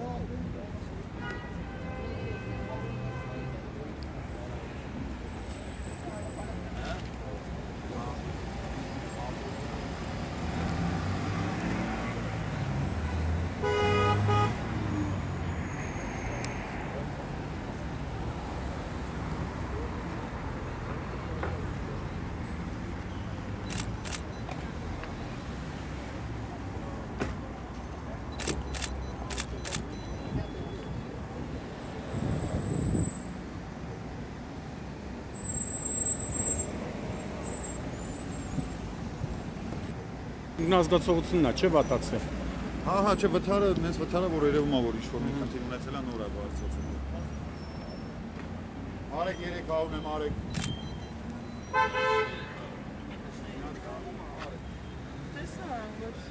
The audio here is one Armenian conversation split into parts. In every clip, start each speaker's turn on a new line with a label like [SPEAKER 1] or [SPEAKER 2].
[SPEAKER 1] Ինքնազգացողությունն է, չէ՞ վատացել։
[SPEAKER 2] Հա, չէ, վթարը, նենց վթարը, որ երևում է, որ ինչ-որ մի խնդիր ունեցել է, նոր է բարձրացել։ Արեք 300 եմ, արեք։
[SPEAKER 3] Տեսա, ոչ։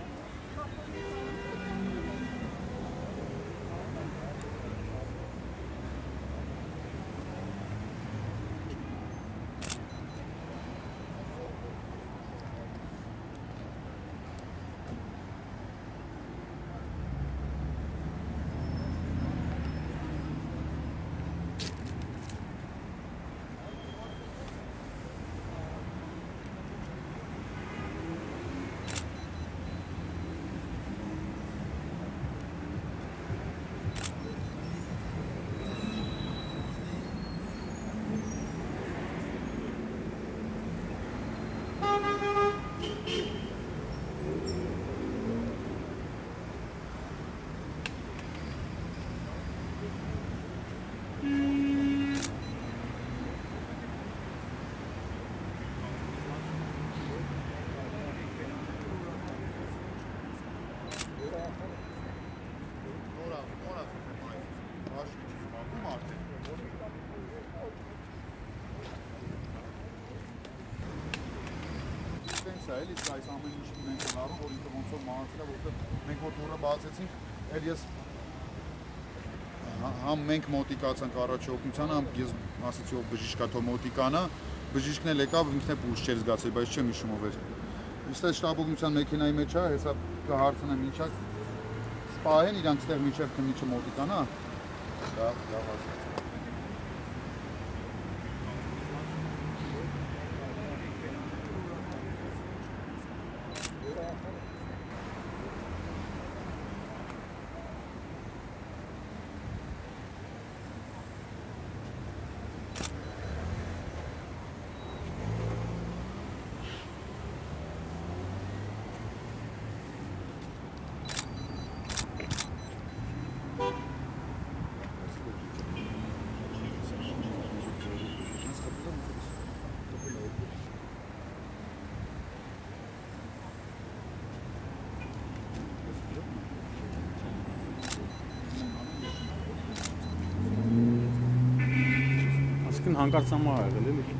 [SPEAKER 2] Էլի այս ամեն ինչը մենք լարում, որ ինքը ոնց որ մահացել է, որտեղ մենք որ դուրը բացեցինք, էլ ես համ մենք մոտիկացանք առաջի օգնությանը, համ ես ասեցի ով բժիշկա թող մոտիկանա, բժիշկն էլ եկավ, ինքն է պուլս չէր զգացել, բայց չեմ հիշում ով էր։ Իսկ այս շտաբ օգնության մեքենայի մեջ է, հեսա կհարցնեմ ինչա սպահեն իրանք ստեղ միջև քննիչը մոտիկանա։ Դա ասած։
[SPEAKER 1] Հանկարծամա ա եղել էլի։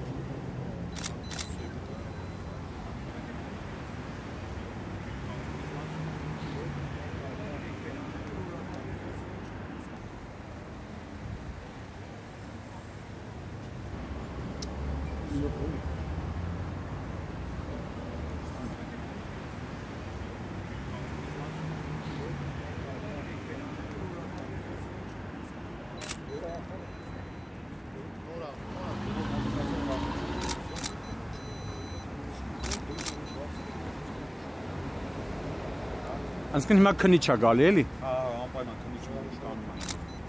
[SPEAKER 1] Այսինքն հիմա քնիչ է գալի էլի։
[SPEAKER 2] Հա, անպայման քնիչը որ ստանում է։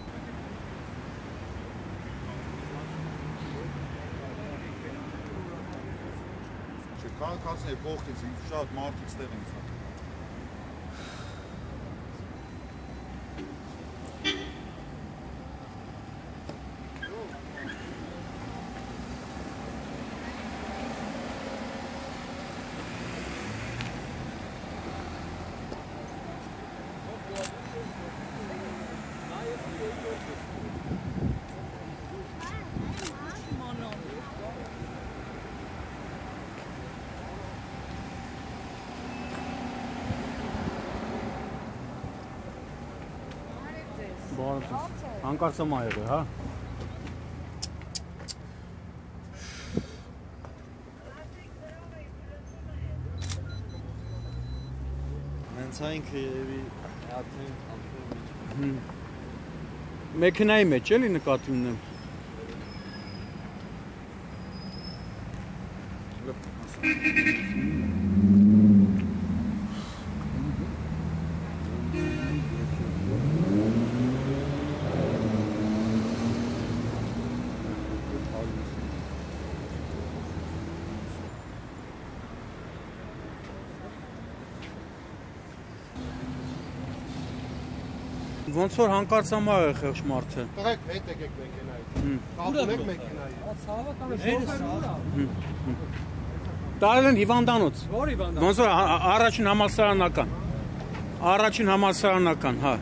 [SPEAKER 2] Չէ, քաղաքացիներ կողքից շատ մարդիկ ստեղ են ցած։
[SPEAKER 1] Հանկարծամա եղել, հա։
[SPEAKER 4] Հենց այնքը երևի հատին
[SPEAKER 1] Մեքենայի մեջ էլի նկատի ունեմ։ Ոնց որ հանկարծամա է խեղճ մարդը։
[SPEAKER 4] Տղեկ հետ եկեք մեքենայից։ Կապում եք մեքենայի։
[SPEAKER 1] Տարել են հիվանդանոց։
[SPEAKER 5] Որ հիվանդանոց։
[SPEAKER 1] Ոնց որ առաջին համալսարանական։ Առաջին համալսարանական, հա։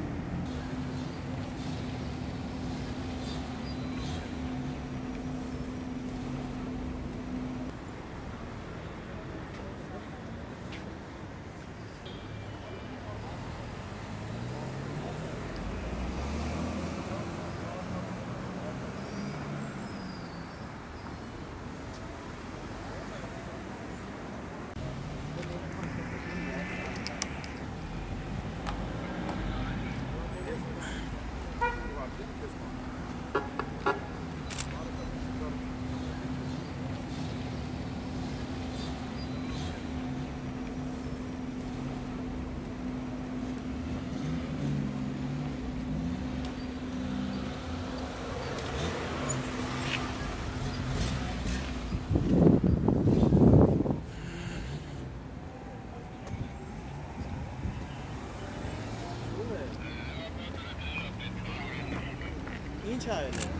[SPEAKER 5] Ինչ արել է։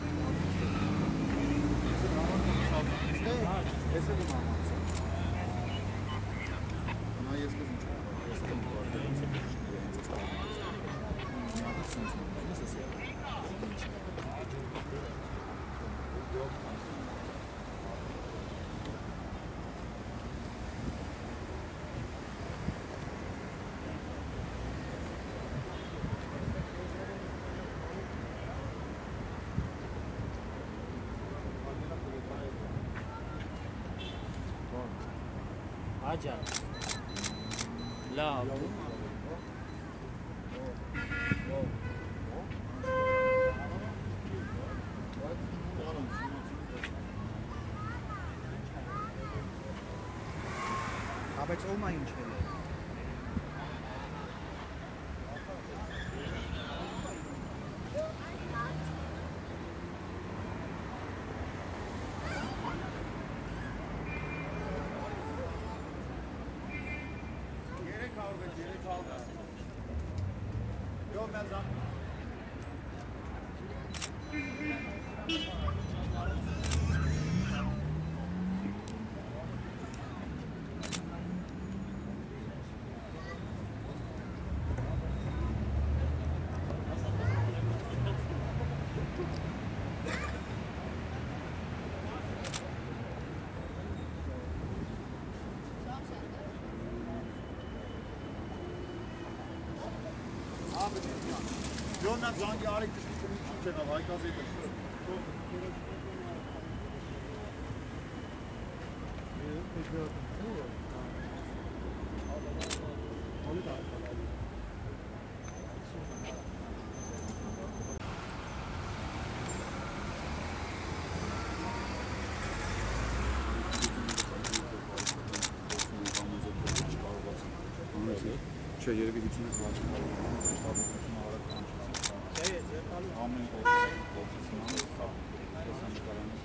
[SPEAKER 5] Աջա։ Լավ։
[SPEAKER 4] Բայց ո՞մ է ինչ էլ է։
[SPEAKER 2] Յոննա զանգի արեք դժգույն չի չնավ հայկազի դե։ Չէ, երևի 50-ից լաց շտաբությունը արագ կանչեցին։ Ամեն կողմից լուսանկարանից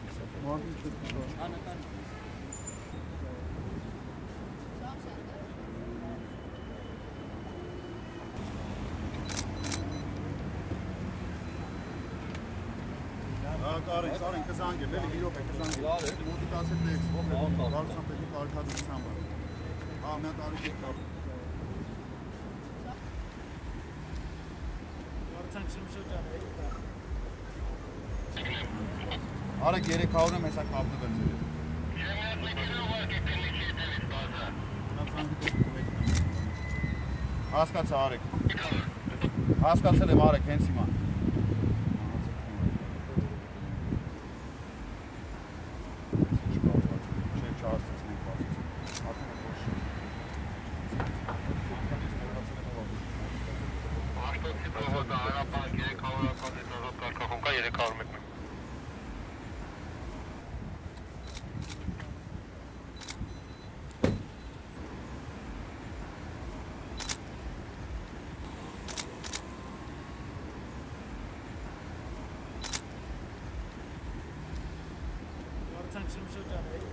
[SPEAKER 2] Կարեն կզանգել, էլի մի րոպե կզանգել։ Մոտիկացել տեքստ, Վարդան պետի կարգադրությամբ։ Հա, մի հատ արի դեպք կար։ Արեք 300-ը մեզ է կապնվել ձեր։ Հասկացա արեք։ Հասկացել եմ արեք հենց հիմա։
[SPEAKER 6] Հանրապետական 300-ական հետազոտ կարգախոն կա 301։
[SPEAKER 5] Արցանք շրջանը